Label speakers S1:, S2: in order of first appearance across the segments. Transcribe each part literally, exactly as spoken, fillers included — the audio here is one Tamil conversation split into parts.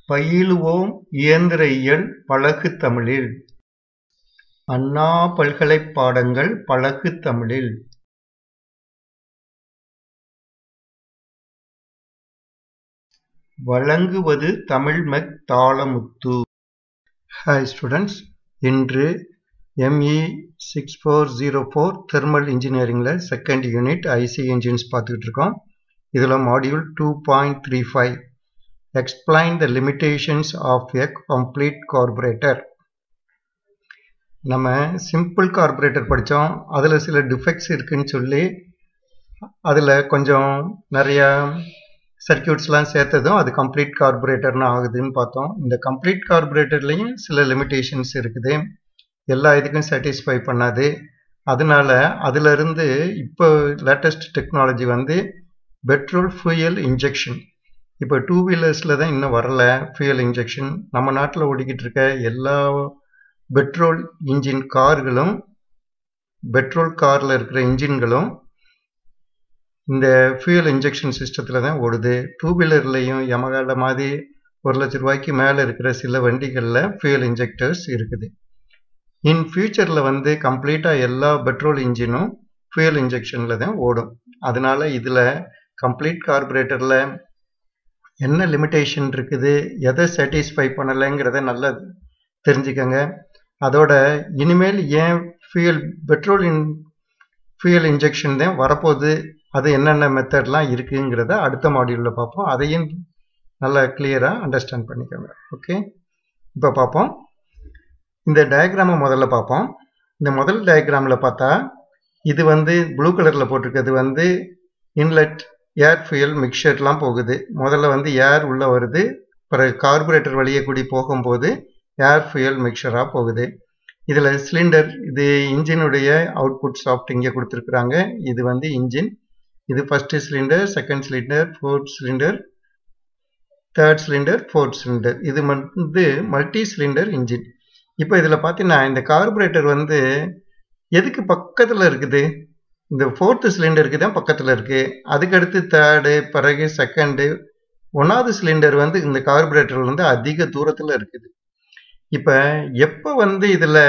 S1: பயிலுவோம் இயந்திர இயல் பழகு தமிழில். அண்ணா பல்கலைப் பாடங்கள் பழகு தமிழில். வழங்குவது தமிழ்மெக் தாளமுத்து. ஹாய் ஸ்டூடெண்ட்ஸ், இன்று M E six four zero four thermal இன்ஜினியரிங்கில் செகண்ட் யூனிட் ஐசி இன்ஜின்ஸ் பார்த்துக்கிட்டு இருக்கோம். இதில் module two point three five explain the limitations of a complete carburetor. நம்ம சிம்பிள் கார்பரேட்டர் படித்தோம். அதில் சில டிஃபெக்ட்ஸ் இருக்குன்னு சொல்லி அதில் கொஞ்சம் நிறையா சர்க்கியூட்ஸ்லாம் சேர்த்ததும் அது கம்ப்ளீட் கார்பரேட்டர்னு ஆகுதுன்னு பார்த்தோம். இந்த கம்ப்ளீட் கார்பரேட்டர்லேயும் சில லிமிட்டேஷன்ஸ் இருக்குது, எல்லா இதுக்கும் சாட்டிஸ்ஃபை பண்ணாது. அதனால அதிலிருந்து இப்போ லேட்டஸ்ட் டெக்னாலஜி வந்து பெட்ரோல் ஃபியூயல் இன்ஜெக்ஷன். இப்போ டூ வீலர்ஸில் தான் இன்னும் வரல ஃபியூயல் இன்ஜெக்ஷன். நம்ம நாட்டில் ஓடிக்கிட்டு இருக்க எல்லா பெட்ரோல் இன்ஜின் கார்களும் பெட்ரோல் காரில் இருக்கிற இன்ஜின்களும் இந்த ஃபியூயல் இன்ஜெக்ஷன் சிஸ்டத்தில் தான் ஓடுது. டூ வீலர்லேயும் யமகால மாதிரி ஒரு லட்ச ரூபாய்க்கு மேலே இருக்கிற சில வண்டிகளில் ஃபியூயல் இன்ஜெக்டர்ஸ் இருக்குது. இன் ஃபியூச்சரில் வந்து கம்ப்ளீட்டாக எல்லா பெட்ரோல் இன்ஜினும் ஃபியூயல் இன்ஜெக்ஷனில் தான் ஓடும். அதனால இதில் கம்ப்ளீட் கார்பரேட்டரில் என்ன லிமிட்டேஷன் இருக்குது, எதை சாட்டிஸ்ஃபை பண்ணலைங்கிறத நல்லா தெரிஞ்சுக்கங்க. அதோட இனிமேல் ஏன் fuel petrol in fuel injection தான் வரப்போகுது, அது என்னென்ன மெத்தட்லாம் இருக்குங்கிறத அடுத்த மாடியூலில் பார்ப்போம். அதையும் நல்லா கிளியராக அண்டர்ஸ்டாண்ட் பண்ணிக்கோங்க. ஓகே, இப்போ பார்ப்போம். இந்த டயக்ராமை முதல்ல பார்ப்போம். இந்த முதல் டயக்ராமில் பார்த்தா இது வந்து ப்ளூ கலரில் போட்டிருக்கிறது வந்து இன்லெட் ஏர் ஃபியூயல் மிக்சர்லாம் போகுது. முதல்ல வந்து ஏர் உள்ளே வருது, பிறகு கார்பரேட்டர் வழியே கூடி போகும்போது ஏர் ஃபியூயல் மிக்சராக போகுது. இதில் சிலிண்டர், இது இன்ஜினுடைய அவுட்புட் சாஃப்ட் இங்கே கொடுத்துருக்குறாங்க. இது வந்து இன்ஜின், இது first cylinder, second cylinder, fourth cylinder, third cylinder, fourth cylinder. இது வந்து மல்டி சிலிண்டர் இன்ஜின். இப்போ இதில் பார்த்தீங்கன்னா இந்த கார்பரேட்டர் வந்து எதுக்கு பக்கத்தில் இருக்குது? இந்த ஃபோர்த்து சிலிண்டருக்கு தான் பக்கத்தில் இருக்குது. அதுக்கடுத்து தேர்டு, பிறகு செகண்டு, ஒன்றாவது சிலிண்டர் வந்து இந்த கார்பரேட்டர் வந்து அதிக தூரத்தில் இருக்குது. இப்போ எப்போ வந்து இதில்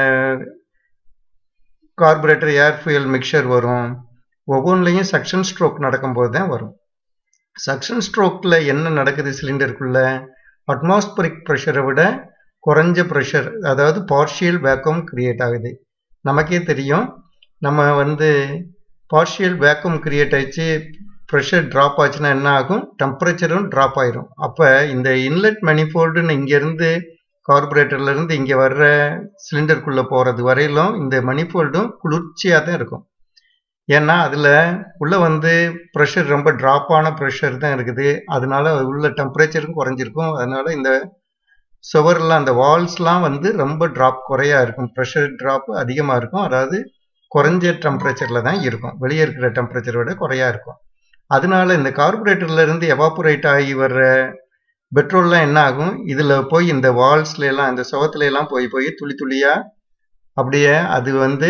S1: கார்பரேட்டர் ஏர் ஃபியூயல் மிக்சர் வரும்? ஒவ்வொன்றிலையும் சக்ஷன் ஸ்ட்ரோக் நடக்கும்போது தான் வரும். சக்ஷன் ஸ்ட்ரோக்கில் என்ன நடக்குது? சிலிண்டருக்குள்ளே அட்மாஸ்பரிக் ப்ரெஷரை விட குறைஞ்ச ப்ரெஷர், அதாவது பார்ஷியல் வேக்கம் கிரியேட் ஆகுது. நமக்கே தெரியும், நம்ம வந்து பார்ஷியல் வேக்கம் கிரியேட் ஆகிடுச்சு, ப்ரெஷர் ட்ராப் ஆச்சுன்னா என்ன ஆகும்? டெம்பரேச்சரும் ட்ராப் ஆயிரும். அப்போ இந்த இன்லெட் மணிஃபோல்டுன்னு இங்கேருந்து கார்பரேட்டர்லேருந்து இங்கே வர்ற சிலிண்டருக்குள்ளே போகிறது வரையிலும் இந்த மணிஃபோல்டும் குளிர்ச்சியாக தான் இருக்கும். ஏன்னா அதில் உள்ளே வந்து ப்ரெஷர் ரொம்ப ட்ராப்பான ப்ரெஷர் தான் இருக்குது. அதனால உள்ள டெம்பரேச்சரும் குறைஞ்சிருக்கும். அதனால இந்த சுவர்லாம், அந்த வால்ஸ்லாம் வந்து ரொம்ப ட்ராப் குறையா இருக்கும், ப்ரெஷர் ட்ராப் அதிகமாக இருக்கும். அதாவது குறைஞ்ச டெம்பரேச்சரில் தான் இருக்கும், வெளியே இருக்கிற டெம்பரேச்சரை விட குறையா இருக்கும். அதனால இந்த கார்பரேட்டர்ல இருந்து எவாபரேட் ஆகி வர்ற பெட்ரோல்லாம் என்ன ஆகும்? இதில் போய் இந்த வால்ஸ்ல எல்லாம், இந்த சுவத்துல எல்லாம் போய் போய் துளி துளியா அப்படியே அது வந்து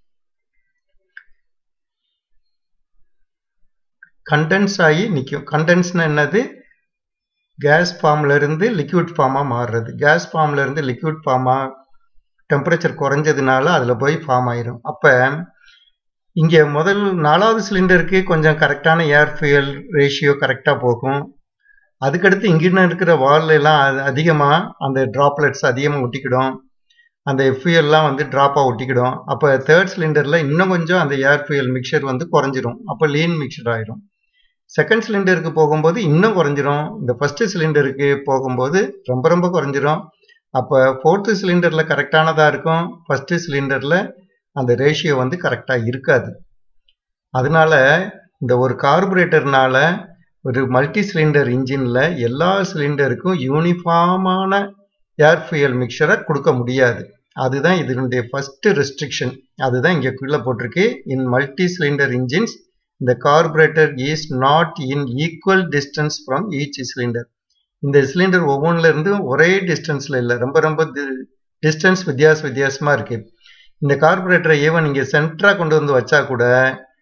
S1: கண்டென்ஸ் ஆகி நிற்கும். கண்டென்ஸ்னா என்னது? கேஸ் ஃபார்ம்ல இருந்து லிக்விட் ஃபார்மாக மாறுறது. கேஸ் ஃபார்ம்ல இருந்து லிக்விட் ஃபார்மாக டெம்பரேச்சர் குறைஞ்சதுனால அதில் போய் ஃபார்ம் ஆயிரும். அப்போ இங்கே முதல் நாலாவது சிலிண்டருக்கு கொஞ்சம் கரெக்டான ஏர் ஃபியூயல் ரேஷியோ கரெக்டாக போகும். அதுக்கடுத்து இங்கின்னு இருக்கிற வால்ல எல்லாம் அதிகமாக அந்த ட்ராப்லெட்ஸ் அதிகமாக ஒட்டிக்கிடும், அந்த ஃபியூயல்லாம் வந்து ட்ராப்பாக ஒட்டிக்கிடும். அப்போ தேர்ட் சிலிண்டரில் இன்னும் கொஞ்சம் அந்த ஏர் ஃபியூயல் மிக்சர் வந்து குறைஞ்சிரும். அப்போ லீன் மிக்சர் ஆயிரும். செகண்ட் சிலிண்டருக்கு போகும்போது இன்னும் குறைஞ்சிரும். இந்த ஃபஸ்ட்டு சிலிண்டருக்கு போகும்போது ரொம்ப ரொம்ப குறைஞ்சிரும். அப்போ ஃபோர்த்து சிலிண்டரில் கரெக்டானதாக இருக்கும், ஃபஸ்ட்டு சிலிண்டரில் அந்த ரேஷியோ வந்து கரெக்டாக இருக்காது. அதனால இந்த ஒரு கார்பரேட்டர்னால ஒரு மல்டி சிலிண்டர் இன்ஜினில் எல்லா சிலிண்டருக்கும் யூனிஃபார்மான ஏர் ஃபியூயல் மிக்சரை கொடுக்க முடியாது. அதுதான் இதனுடைய ஃபஸ்ட்டு ரெஸ்ட்ரிக்ஷன். அதுதான் இங்கே கீழே போட்டிருக்கு. In multi cylinder engines the carburetor is not in equal distance from each cylinder. இந்த சிலிண்டர் ஒவ்வொன்றில் இருந்து ஒரே டிஸ்டன்ஸில் இல்லை, ரொம்ப ரொம்ப டிஸ்டன்ஸ் வித்தியாச வித்தியாசமாக இருக்குது. இந்த கார்பரேட்டரை ஈவன் இங்கே சென்டராக கொண்டு வந்து வச்சா கூட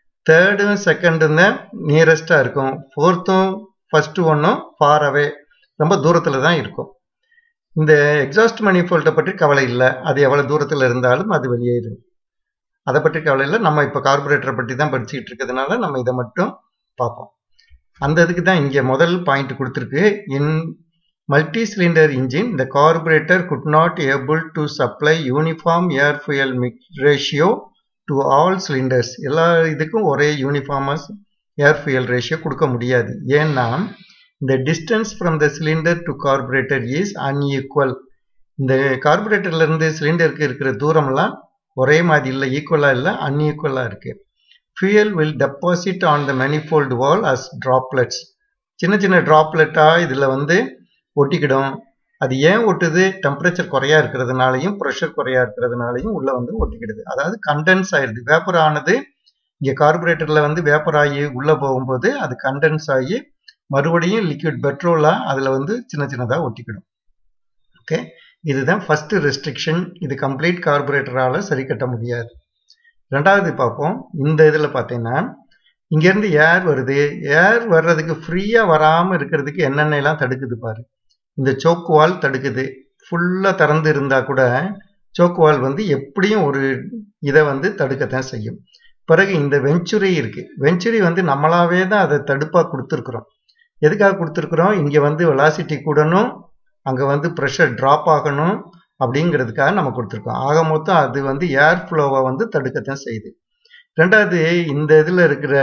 S1: தேர்டும் செகண்டும் தான் நியரஸ்டாக இருக்கும், ஃபோர்த்தும் ஃபஸ்ட்டு ஒன்றும் ஃபார் அவே. ரொம்ப தூரத்தில் தான் இருக்கும். இந்த எக்ஸாஸ்ட் மணிஃபோல்ட்டை பற்றி கவலை இல்லை, அது எவ்வளோ தூரத்தில் இருந்தாலும் அது வெளியேறும், அதை பற்றி கவலை இல்லை. நம்ம இப்போ கார்பரேட்டரை பற்றி தான் படிச்சுக்கிட்டு இருக்கிறதுனால நம்ம இதை மட்டும் பார்ப்போம். அந்த இதுக்கு தான் இங்கே முதல் பாயிண்ட் கொடுத்துருக்கு. In multi cylinder engine the carburetor could not able to supply uniform air fuel mix ratio to all cylinders. எல்லா இதுக்கும் ஒரே யூனிஃபார்மாக ஏர் fuel ரேஷியோ கொடுக்க முடியாது. ஏன்னா இந்த distance from the cylinder to carburettor is unequal. இந்த கார்பரேட்டர்லேருந்து சிலிண்டருக்கு இருக்கிற தூரம்லாம் ஒரே மாதிரி இல்லை, ஈக்குவலாக இல்லை, அன்ஈக்குவலாக இருக்குது. fuel will deposit on the manifold wall as droplets. சின்ன சின்ன ட்ராப்லெட்டாக இதில் வந்து ஒட்டிக்கிடும். அது ஏன் ஒட்டுது? டெம்பரேச்சர் குறையா இருக்கிறதுனாலையும் ப்ரெஷர் குறையா இருக்கிறதுனாலையும் உள்ள வந்து ஒட்டிக்கிடுது. அதாவது கண்டென்ஸ் ஆயிடுது. வேப்பர் ஆனது இங்கே கார்பரேட்டரில் வந்து வேப்பர் ஆகி உள்ளே போகும்போது அது கண்டென்ஸ் ஆகி மறுபடியும் லிக்விட் பெட்ரோலாக அதில் வந்து சின்ன சின்னதாக ஒட்டிக்கிடும். ஓகே, இதுதான் ஃபர்ஸ்ட் ரெஸ்ட்ரிக்ஷன். இது கம்ப்ளீட் கார்பரேட்டரால் சரி கட்ட முடியாது. ரெண்டாவது பார்ப்போம். இந்த இதில் பார்த்தீங்கன்னா இங்கேருந்து ஏர் வருது. ஏர் வர்றதுக்கு ஃப்ரீயாக வராமல் இருக்கிறதுக்கு என்னென்னலாம் தடுக்குது பாரு. இந்த சோக்கு வால் தடுக்குது. ஃபுல்லாக திறந்து இருந்தால் கூட சோக்கு வால் வந்து எப்படியும் ஒரு இதை வந்து தடுக்கத்தான் செய்யும். பிறகு இந்த வெஞ்சுரி இருக்குது. வெஞ்சுரி வந்து நம்மளாவே தான் அதை தடுப்பாக கொடுத்துருக்குறோம். எதுக்காக கொடுத்துருக்குறோம்? இங்கே வந்து வெலாசிட்டி கூடணும், அங்கே வந்து ப்ரெஷர் ட்ராப் ஆகணும் அப்படிங்கிறதுக்காக நம்ம கொடுத்துருக்கோம். ஆக மொத்தம் அது வந்து ஏர் ஃப்ளோவை வந்து தடுக்கத்தான் செய்யுது. ரெண்டாவது இந்த இதில் இருக்கிற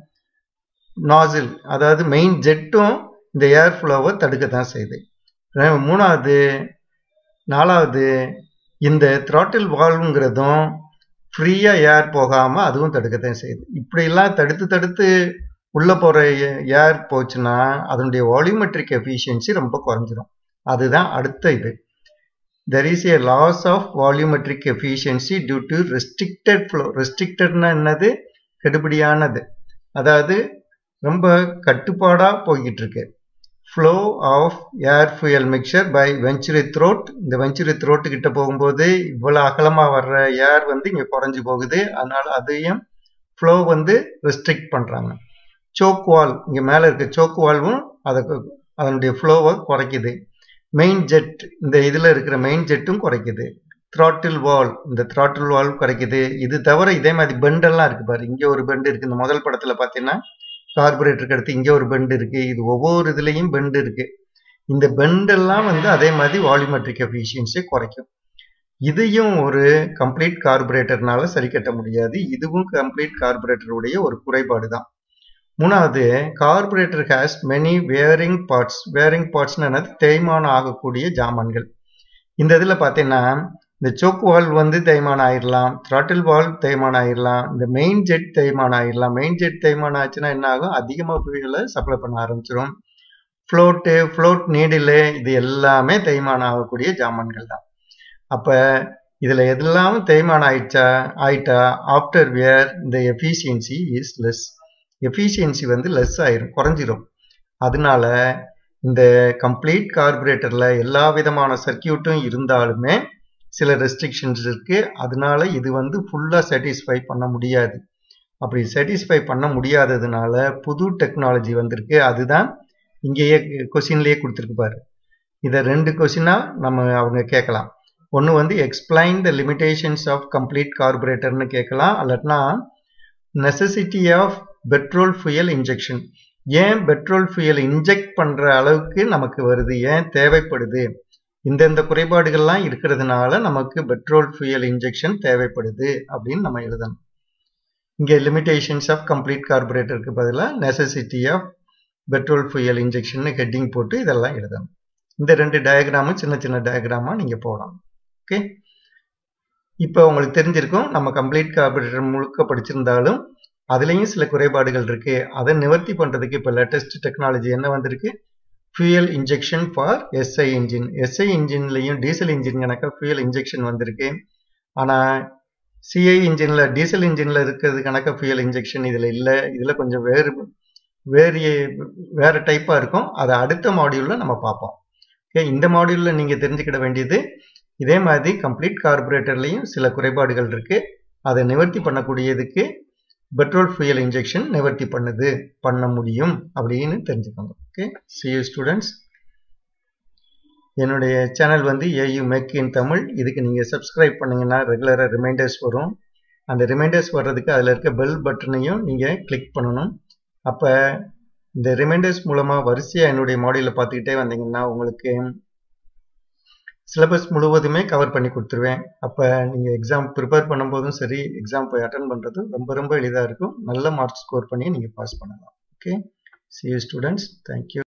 S1: நாசில், அதாவது மெயின் ஜெட்டும் இந்த ஏர் ஃப்ளோவை தடுக்கத்தான் செய்யுது. மூணாவது நாலாவது இந்த த்ராட்டில் வால்வுங்கிறதும் ஃப்ரீயாக ஏர் போகாமல் அதுவும் தடுக்கத்தான் செய்யுது. இப்படிலாம் தடுத்து தடுத்து உள்ளே போகிற ஏர் போச்சுன்னா அதனுடைய வால்யூமெட்ரிக் எஃபிஷியன்சி ரொம்ப குறைஞ்சிரும். அதுதான் அடுத்த இது. there is a loss of volumetric efficiency due to restricted flow. restrictedனா என்னது? கெடுபிடியானது, அதாவது ரொம்ப கட்டுப்பாடாக போய்கிட்டு இருக்கு. flow of air fuel mixture by venturi throat. இந்த வெஞ்சுரி த்ரோட்டு கிட்ட போகும்போது இவ்வளோ அகலமாக வர்ற ஏர் வந்து இங்கே குறைஞ்சி போகுது. அதனால அதையும் ஃப்ளோ வந்து ரெஸ்ட்ரிக்ட் பண்ணுறாங்க. சோக் வால், இங்கே மேலே இருக்க சோக் வால்வும் அதை அதனுடைய ஃப்ளோவை குறைக்குது. மெயின் ஜெட், இந்த இதில் இருக்கிற மெயின் ஜெட்டும் குறைக்குது. த்ராட்டில் வால், இந்த த்ராட்டில் வால் குறைக்குது. இது தவிர இதே மாதிரி பெண்டெல்லாம் இருக்குது பாரு. இங்கே ஒரு பெண்டு இருக்குது. இந்த முதல் படத்தில் பார்த்தீங்கன்னா கார்பரேட்டருக்கு அடுத்து இங்கே ஒரு பெண்டு இருக்குது. இது ஒவ்வொரு இதுலேயும் பெண்டு இருக்குது. இந்த பெண்டெல்லாம் வந்து அதே மாதிரி வால்யூமெட்ரிக் எஃபிஷியன்சியை குறைக்கும். இதையும் ஒரு கம்ப்ளீட் கார்பரேட்டர்னால சரி கட்ட முடியாது. இதுவும் கம்ப்ளீட் கார்பரேட்டருடைய ஒரு குறைபாடு தான். மூணாவது, carburettor has many wearing parts. Wearing பார்ட்ஸ்னு என்னது? தேய்மானம் ஆகக்கூடிய ஜாமான்கள். இந்த இதில் பார்த்தீங்கன்னா இந்த சோக்கு வால் வந்து தேய்மானம் ஆயிடலாம், த்ராட்டில் வால் தேய்மானம் ஆயிடலாம், இந்த மெயின் ஜெட் தேய்மானம் ஆயிடலாம். மெயின் ஜெட் தேய்மானம் ஆச்சுன்னா என்ன ஆகும்? அதிகமாக ஃபியூயலை சப்ளை பண்ண ஆரம்பிச்சிடும். ஃப்ளோட்டு, ஃப்ளோட் நீடில், இது எல்லாமே தேய்மானம் ஆகக்கூடிய ஜாமான்கள் தான். அப்போ இதில் எதெல்லாம் தேய்மானம் ஆயிடுச்சா ஆயிட்டா ஆஃப்டர் வியர் இந்த எஃபிஷியன்சி இஸ் லெஸ். எஃபிஷியன்சி வந்து லெஸ் ஆயிரும், குறைஞ்சிரும். அதனால இந்த கம்ப்ளீட் கார்பரேட்டரில் எல்லா விதமான சர்க்கியூட்டும் இருந்தாலுமே சில ரெஸ்ட்ரிக்ஷன்ஸ் இருக்குது. அதனால இது வந்து ஃபுல்லாக சாட்டிஸ்ஃபை பண்ண முடியாது. அப்படி சாட்டிஸ்ஃபை பண்ண முடியாததுனால புது டெக்னாலஜி வந்திருக்கு. அதுதான் இங்கேயே கொஸ்டின்லேயே கொடுத்துருக்கு பாரு. இதை ரெண்டு கொஸ்டினாக நம்ம அவங்க கேட்கலாம். ஒன்று வந்து explain the limitations of complete கார்பரேட்டர்னு கேட்கலாம். அல்லட்னா necessity of petrol fuel injection. ஏன் பெட்ரோல் ஃபியூயல் இன்ஜெக்ட் பண்ணுற அளவுக்கு நமக்கு வருது, ஏன் தேவைப்படுது, இந்தந்த குறைபாடுகள்லாம் இருக்கிறதுனால நமக்கு பெட்ரோல் ஃபியூயல் இன்ஜெக்ஷன் தேவைப்படுது அப்படின்னு நம்ம எழுதணும். இங்கே லிமிடேஷன்ஸ் ஆஃப் கம்ப்ளீட் கார்பரேட்டருக்கு பதிலாக necessity of petrol fuel injection heading போட்டு இதெல்லாம் எழுதணும். இந்த ரெண்டு டயக்ராமும் சின்ன சின்ன டயக்ராமாக நீங்கள் போடலாம். ஓகே, இப்போ உங்களுக்கு தெரிஞ்சிருக்கும். நம்ம கம்ப்ளீட் கார்பரேட்டர் முழுக்க படிச்சிருந்தாலும் அதுலேயும் சில குறைபாடுகள் இருக்குது. அதை நிவர்த்தி பண்ணுறதுக்கு இப்போ லேட்டஸ்ட் டெக்னாலஜி என்ன வந்திருக்கு? Fuel injection for SI engine. SI இன்ஜின்லையும் டீசல் இன்ஜின் கணக்காக ஃபியூயல் இன்ஜெக்ஷன் வந்திருக்கு. ஆனால் சிஐ இன்ஜினில், டீசல் இன்ஜினில் இருக்கிறது கணக்காக ஃபியூயல் இன்ஜெக்ஷன் இதில் இல்லை. இதில் கொஞ்சம் வேறு வேறு வேறு டைப்பாக இருக்கும். அதை அடுத்த மாடியூலில் நம்ம பார்ப்போம். ஓகே, இந்த மாடியூலில் நீங்கள் தெரிஞ்சுக்கிட வேண்டியது இதே மாதிரி கம்ப்ளீட் கார்பரேட்டர்லையும் சில குறைபாடுகள் இருக்குது. அதை நிவர்த்தி பண்ணக்கூடியதுக்கு பெட்ரோல் ஃபியூயல் இன்ஜெக்ஷன் நிவர்த்தி பண்ணுது பண்ண முடியும் அப்படின்னு தெரிஞ்சுக்கோங்க. Okay, see you students. என்னுடைய சேனல் வந்து AUmech-in-tamil. இதுக்கு நீங்கள் சப்ஸ்கிரைப் பண்ணிங்கன்னா ரெகுலராக ரிமைண்டர்ஸ் வரும். அந்த ரிமைண்டர்ஸ் வர்றதுக்கு அதில் இருக்க பெல் பட்டனையும் நீங்கள் கிளிக் பண்ணணும். அப்போ இந்த ரிமைண்டர்ஸ் மூலமாக வரிசையாக என்னுடைய மாடியூலை பார்த்துக்கிட்டே வந்தீங்கன்னா உங்களுக்கு சிலபஸ் முழுவதுமே கவர் பண்ணி கொடுத்துருவேன். அப்போ நீங்கள் எக்ஸாம் ப்ரிப்பேர் பண்ணும்போதும் சரி, எக்ஸாம் போய் அட்டன் பண்ணுறதும் ரொம்ப ரொம்ப எளிதாக இருக்கும். நல்ல மார்க் ஸ்கோர் பண்ணி நீங்கள் பாஸ் பண்ணலாம். Okay, see you students. Thank you.